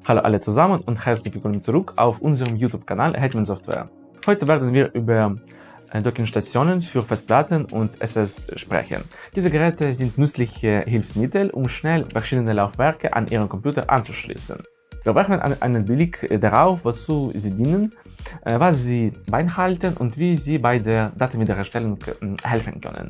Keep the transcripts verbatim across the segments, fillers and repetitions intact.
Hallo alle zusammen und herzlich willkommen zurück auf unserem YouTube-Kanal Hetman Software. Heute werden wir über Dockingstationen für Festplatten und S S sprechen. Diese Geräte sind nützliche Hilfsmittel, um schnell verschiedene Laufwerke an Ihren Computer anzuschließen. Wir werfen einen Blick darauf, wozu sie dienen, was sie beinhalten und wie sie bei der Datenwiederherstellung helfen können.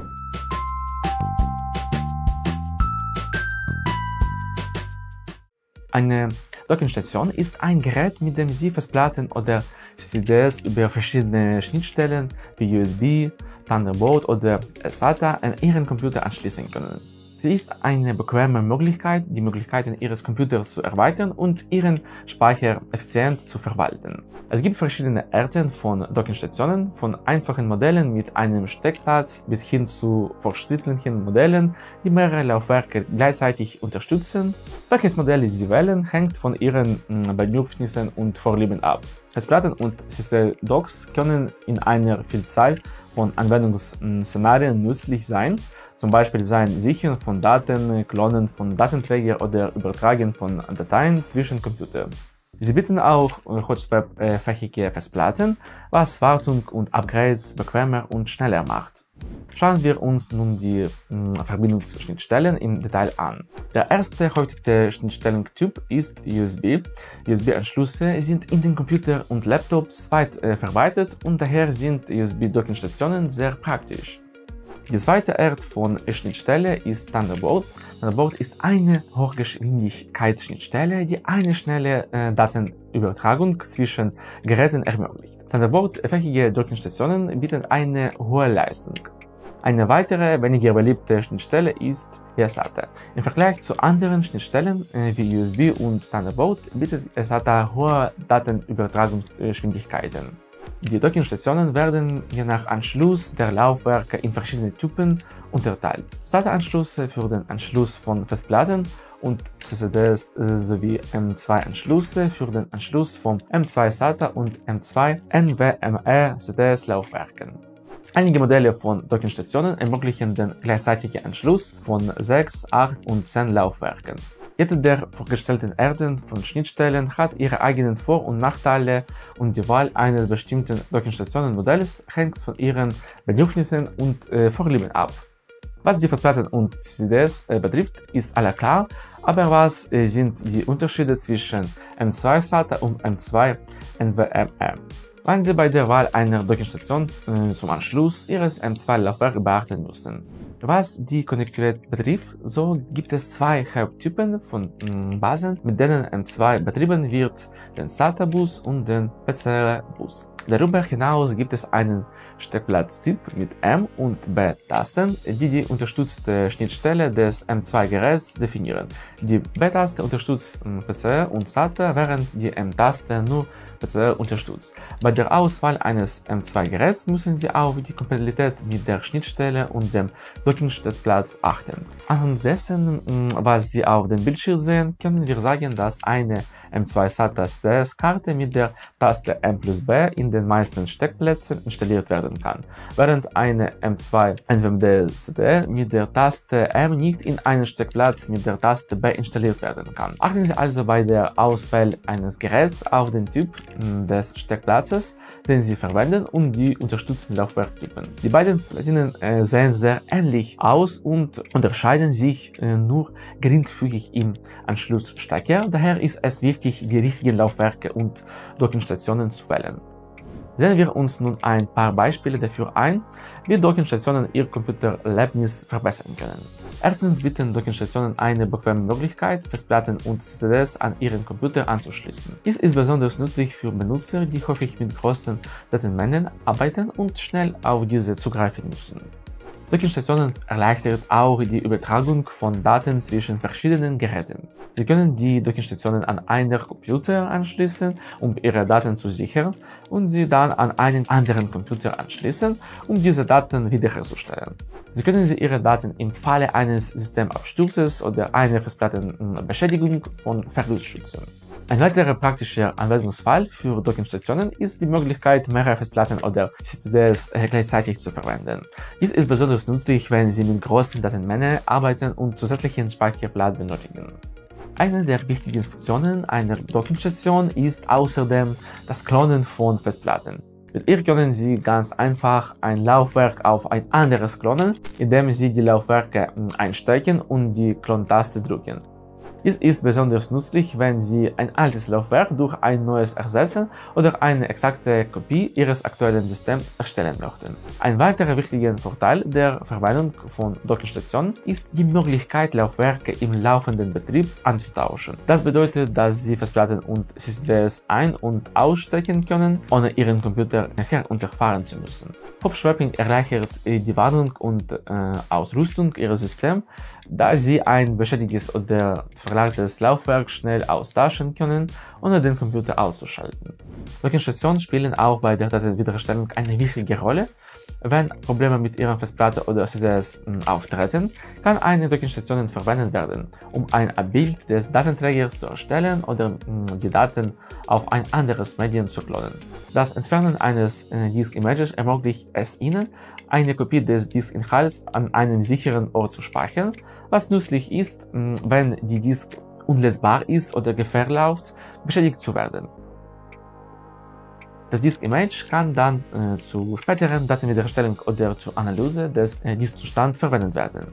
Eine Dockingstation ist ein Gerät, mit dem Sie Festplatten oder C Ds über verschiedene Schnittstellen wie U S B, Thunderbolt oder SATA an Ihren Computer anschließen können. Sie ist eine bequeme Möglichkeit, die Möglichkeiten Ihres Computers zu erweitern und Ihren Speicher effizient zu verwalten. Es gibt verschiedene Arten von Dockingstationen, von einfachen Modellen mit einem Steckplatz bis hin zu fortschrittlichen Modellen, die mehrere Laufwerke gleichzeitig unterstützen. Welches Modell Sie wählen, hängt von Ihren Bedürfnissen und Vorlieben ab. Festplatten und C C-Docks können in einer Vielzahl von Anwendungsszenarien nützlich sein, zum Beispiel sein Sichern von Daten, Klonen von Datenträger oder Übertragen von Dateien zwischen Computern. Sie bieten auch Hotspot-fähige Festplatten, was Wartung und Upgrades bequemer und schneller macht. Schauen wir uns nun die mh, Verbindungsschnittstellen im Detail an. Der erste häufigste Schnittstellentyp ist U S B. U S B-Anschlüsse sind in den Computern und Laptops weit äh, verbreitet und daher sind U S B-Dockingstationen sehr praktisch. Die zweite Art von Schnittstelle ist Thunderbolt. Thunderbolt ist eine Hochgeschwindigkeitsschnittstelle, die eine schnelle äh, Datenübertragung zwischen Geräten ermöglicht. Thunderbolt-fähige Dockingstationen bieten eine hohe Leistung. Eine weitere, weniger beliebte Schnittstelle ist SATA. Im Vergleich zu anderen Schnittstellen äh, wie U S B und Thunderbolt bietet SATA hohe Datenübertragungsgeschwindigkeiten. Die Dockingstationen werden je nach Anschluss der Laufwerke in verschiedene Typen unterteilt. SATA-Anschlüsse für den Anschluss von Festplatten und C C Ds sowie M zwei Anschlüsse für den Anschluss von M zwei SATA und M zwei NVMe C D S-Laufwerken. Einige Modelle von Dockingstationen ermöglichen den gleichzeitigen Anschluss von sechs, acht und zehn Laufwerken. Jede der vorgestellten Arten von Schnittstellen hat ihre eigenen Vor- und Nachteile und die Wahl eines bestimmten Dockingstationen-Modells hängt von ihren Bedürfnissen und äh, Vorlieben ab. Was die Festplatten und C Ds äh, betrifft, ist alle klar, aber was äh, sind die Unterschiede zwischen M zwei SATA und M zwei NVMe? Wenn Sie bei der Wahl einer Dockingstation äh, zum Anschluss Ihres M zwei Laufwerks beachten müssen. Was die Konnektivität betrifft, so gibt es zwei Haupttypen von mh, Basen, mit denen M zwei betrieben wird, den SATA-Bus und den P C I-Bus. Darüber hinaus gibt es einen Steckplatztyp mit M- und B-Tasten, die die unterstützte Schnittstelle des M zwei Geräts definieren. Die B-Taste unterstützt P C I und SATA, während die M-Taste nur P C I unterstützt. Bei der Auswahl eines M zwei Geräts müssen Sie auf die Kompatibilität mit der Schnittstelle und dem Dockingsteckplatz achten. Anhand dessen, was Sie auf dem Bildschirm sehen, können wir sagen, dass eine M zwei SATA C D S-Karte mit der Taste M plus B in den meisten Steckplätzen installiert werden kann, während eine M zwei NVMe C D mit der Taste M nicht in einen Steckplatz mit der Taste B installiert werden kann. Achten Sie also bei der Auswahl eines Geräts auf den Typ des Steckplatzes, den Sie verwenden, und die unterstützten Laufwerktypen. Die beiden Platinen äh, sehen sehr ähnlich aus und unterscheiden sich äh, nur geringfügig im Anschlussstecker, daher ist es wichtig, die richtigen Laufwerke und Dockingstationen zu wählen. Sehen wir uns nun ein paar Beispiele dafür ein, wie Dockingstationen Ihr Computererlebnis verbessern können. Erstens bieten Dockingstationen eine bequeme Möglichkeit, Festplatten und C Ds an Ihren Computer anzuschließen. Dies ist besonders nützlich für Benutzer, die häufig mit großen Datenmengen arbeiten und schnell auf diese zugreifen müssen. Dockingstationen erleichtert auch die Übertragung von Daten zwischen verschiedenen Geräten. Sie können die Dockingstationen an einen Computer anschließen, um ihre Daten zu sichern, und sie dann an einen anderen Computer anschließen, um diese Daten wiederherzustellen. Sie können sie ihre Daten im Falle eines Systemabsturzes oder einer Festplattenbeschädigung von Verlust schützen. Ein weiterer praktischer Anwendungsfall für Dockingstationen ist die Möglichkeit, mehrere Festplatten oder C Ds gleichzeitig zu verwenden. Dies ist besonders nützlich, wenn Sie mit großen Datenmengen arbeiten und zusätzlichen Speicherplatz benötigen. Eine der wichtigen Funktionen einer Dockingstation ist außerdem das Klonen von Festplatten. Mit ihr können Sie ganz einfach ein Laufwerk auf ein anderes klonen, indem Sie die Laufwerke einstecken und die Klontaste drücken. Dies ist besonders nützlich, wenn Sie ein altes Laufwerk durch ein neues ersetzen oder eine exakte Kopie Ihres aktuellen Systems erstellen möchten. Ein weiterer wichtiger Vorteil der Verwendung von Dockingstationen ist die Möglichkeit, Laufwerke im laufenden Betrieb anzutauschen. Das bedeutet, dass Sie Festplatten und C C Ds ein- und ausstecken können, ohne Ihren Computer nachher unterfahren zu müssen. Hopswapping erleichtert die Wartung und äh, Ausrüstung Ihres Systems, da Sie ein beschädigtes oder verlagertes Laufwerk schnell austauschen können, ohne den Computer auszuschalten. Dockingstationen spielen auch bei der Datenwiederherstellung eine wichtige Rolle. Wenn Probleme mit Ihrer Festplatte oder C C Ds auftreten, kann eine Dockingstation verwendet werden, um ein Abbild des Datenträgers zu erstellen oder die Daten auf ein anderes Medium zu klonen. Das Entfernen eines Disk-Images ermöglicht es Ihnen, eine Kopie des Disk-Inhalts an einem sicheren Ort zu speichern, was nützlich ist, wenn die Disk unlesbar ist oder Gefahr läuft, beschädigt zu werden. Das Disk-Image kann dann äh, zu späteren Datenwiederherstellung oder zur Analyse des äh, Diskzustands verwendet werden.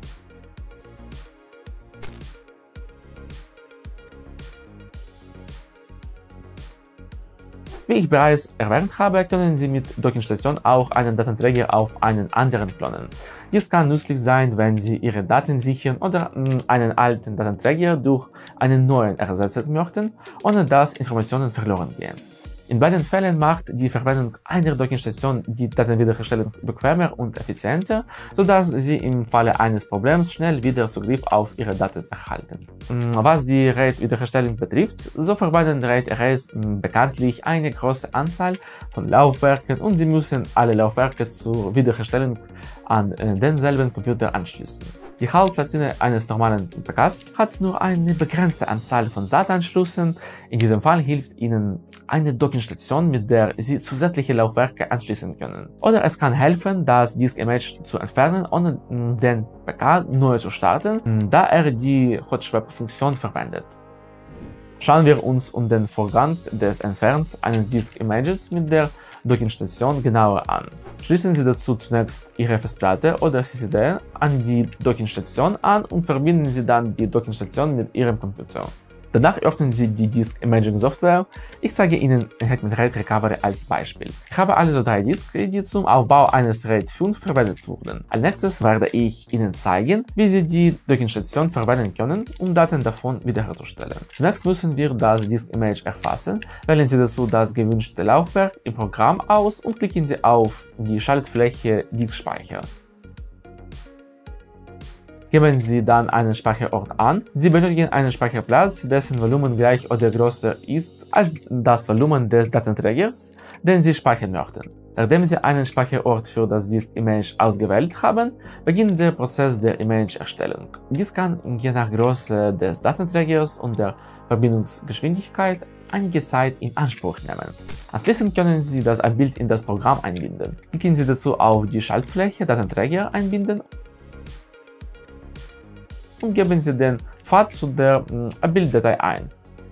Wie ich bereits erwähnt habe, können Sie mit Dockingstation auch einen Datenträger auf einen anderen klonen. Dies kann nützlich sein, wenn Sie Ihre Daten sichern oder mh, einen alten Datenträger durch einen neuen ersetzen möchten, ohne dass Informationen verloren gehen. In beiden Fällen macht die Verwendung einer Dockingstation die Datenwiederherstellung bequemer und effizienter, sodass Sie im Falle eines Problems schnell wieder Zugriff auf Ihre Daten erhalten. Was die RAID-Wiederherstellung betrifft, so verwenden RAID-Arrays bekanntlich eine große Anzahl von Laufwerken und Sie müssen alle Laufwerke zur Wiederherstellung an denselben Computer anschließen. Die Hauptplatine eines normalen P Ks hat nur eine begrenzte Anzahl von S A T-Anschlüssen. In diesem Fall hilft Ihnen eine Dockingstation, mit der Sie zusätzliche Laufwerke anschließen können. Oder es kann helfen, das Disk-Image zu entfernen, ohne den P K neu zu starten, da er die Hot-Swap-Funktion verwendet. Schauen wir uns um den Vorgang des Entfernens eines Disk-Images mit der Dockingstation genauer an. Schließen Sie dazu zunächst Ihre Festplatte oder C C D an die Dockingstation an und verbinden Sie dann die Dockingstation mit Ihrem Computer. Danach öffnen Sie die Disk Imaging Software. Ich zeige Ihnen mit RAID Recovery als Beispiel. Ich habe also drei Disks, die zum Aufbau eines RAID fünf verwendet wurden. Als nächstes werde ich Ihnen zeigen, wie Sie die Dockingstation verwenden können, um Daten davon wiederherzustellen. Zunächst müssen wir das Disk Image erfassen. Wählen Sie dazu das gewünschte Laufwerk im Programm aus und klicken Sie auf die Schaltfläche Disk Speicher. Geben Sie dann einen Speicherort an. Sie benötigen einen Speicherplatz, dessen Volumen gleich oder größer ist als das Volumen des Datenträgers, den Sie speichern möchten. Nachdem Sie einen Speicherort für das Disk-Image ausgewählt haben, beginnt der Prozess der Image-Erstellung. Dies kann je nach Größe des Datenträgers und der Verbindungsgeschwindigkeit einige Zeit in Anspruch nehmen. Anschließend können Sie das Bild in das Programm einbinden. Klicken Sie dazu auf die Schaltfläche Datenträger einbinden und geben Sie den Pfad zu der äh, Bilddatei ein.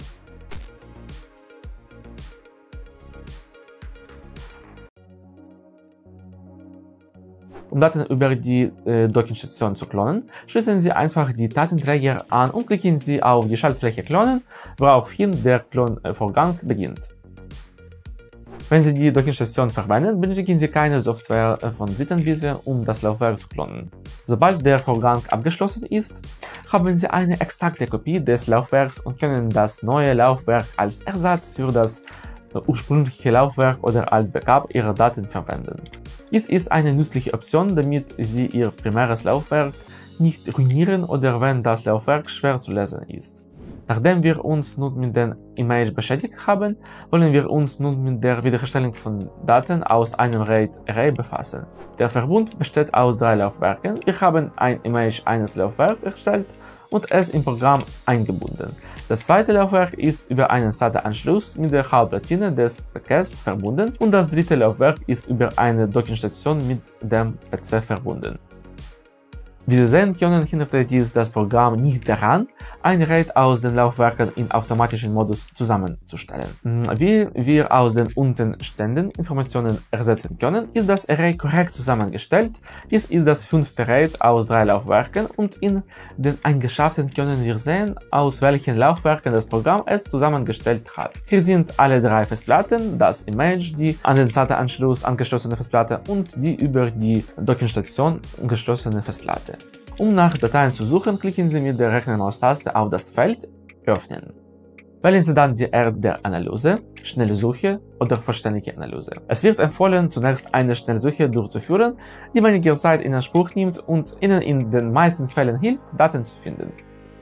Um Daten über die äh, Dockingstation zu klonen, schließen Sie einfach die Datenträger an und klicken Sie auf die Schaltfläche Klonen, woraufhin der Klonvorgang beginnt. Wenn Sie die Dockingstation verwenden, benötigen Sie keine Software von Drittanbietern, um das Laufwerk zu klonen. Sobald der Vorgang abgeschlossen ist, haben Sie eine exakte Kopie des Laufwerks und können das neue Laufwerk als Ersatz für das ursprüngliche Laufwerk oder als Backup Ihrer Daten verwenden. Dies ist eine nützliche Option, damit Sie Ihr primäres Laufwerk nicht ruinieren oder wenn das Laufwerk schwer zu lesen ist. Nachdem wir uns nun mit dem Image beschäftigt haben, wollen wir uns nun mit der Wiederherstellung von Daten aus einem RAID-Array befassen. Der Verbund besteht aus drei Laufwerken. Wir haben ein Image eines Laufwerks erstellt und es im Programm eingebunden. Das zweite Laufwerk ist über einen S A T-Anschluss mit der Hauptplatine des P Ks verbunden und das dritte Laufwerk ist über eine Dockingstation mit dem P C verbunden. Wie Sie sehen können, hinderte dies das Programm nicht daran, ein RAID aus den Laufwerken in automatischen Modus zusammenzustellen. Wie wir aus den untenstehenden Informationen ersetzen können, ist das Array korrekt zusammengestellt. Dies ist das fünfte RAID aus drei Laufwerken und in den Eigenschaften können wir sehen, aus welchen Laufwerken das Programm es zusammengestellt hat. Hier sind alle drei Festplatten, das Image, die an den SATA-Anschluss angeschlossene Festplatte und die über die Dockingstation angeschlossene Festplatte. Um nach Dateien zu suchen, klicken Sie mit der rechten Maustaste auf das Feld Öffnen. Wählen Sie dann die Art der Analyse, Schnelle Suche oder Vollständige Analyse. Es wird empfohlen, zunächst eine Schnellsuche durchzuführen, die weniger Zeit in Anspruch nimmt und Ihnen in den meisten Fällen hilft, Daten zu finden.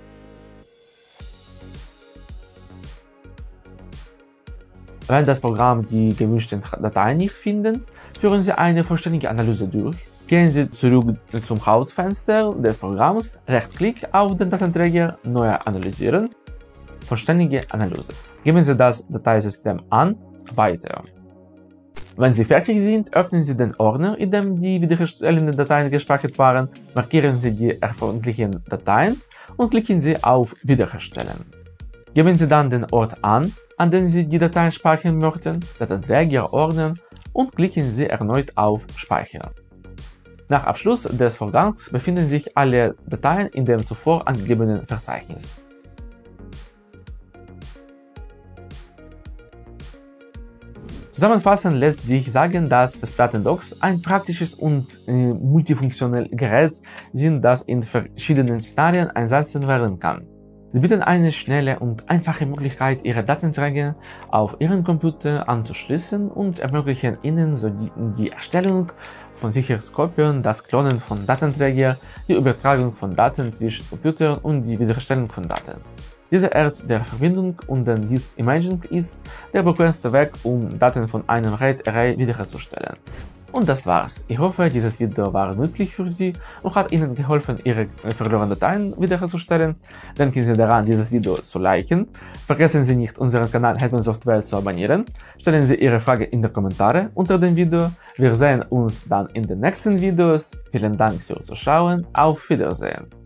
Wenn das Programm die gewünschten Dateien nicht findet, führen Sie eine vollständige Analyse durch. Gehen Sie zurück zum Hauptfenster des Programms, Rechtsklick auf den Datenträger, Neu analysieren, Vollständige Analyse. Geben Sie das Dateisystem an, Weiter. Wenn Sie fertig sind, öffnen Sie den Ordner, in dem die wiederherstellenden Dateien gespeichert waren, markieren Sie die erforderlichen Dateien und klicken Sie auf Wiederherstellen. Geben Sie dann den Ort an, an den Sie die Dateien speichern möchten, Datenträger ordnen und klicken Sie erneut auf Speichern. Nach Abschluss des Vorgangs befinden sich alle Dateien in dem zuvor angegebenen Verzeichnis. Zusammenfassend lässt sich sagen, dass Festplatten-Docks ein praktisches und äh, multifunktionelles Gerät sind, das in verschiedenen Szenarien einsetzen werden kann. Sie bieten eine schnelle und einfache Möglichkeit, Ihre Datenträger auf Ihren Computer anzuschließen und ermöglichen Ihnen so die, die Erstellung von Sicherheitskopien, das Klonen von Datenträgern, die Übertragung von Daten zwischen Computern und die Wiederherstellung von Daten. Diese Art der Verbindung und den Disk Imaging ist der bequemste Weg, um Daten von einem RAID-Array wiederherzustellen. Und das war's. Ich hoffe, dieses Video war nützlich für Sie und hat Ihnen geholfen, Ihre verlorenen Dateien wiederherzustellen. Denken Sie daran, dieses Video zu liken. Vergessen Sie nicht, unseren Kanal Hetman Software zu abonnieren. Stellen Sie Ihre Frage in die Kommentare unter dem Video. Wir sehen uns dann in den nächsten Videos. Vielen Dank fürs Zuschauen. Auf Wiedersehen.